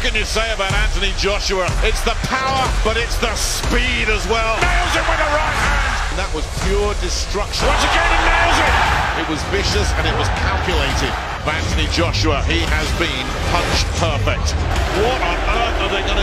can you say about Anthony Joshua? It's the power, but it's the speed as well. Nails it with the right hand. That was pure destruction. Once again, he nails it. It was vicious and it was calculated. Anthony Joshua, he has been punch perfect. What on earth are they going to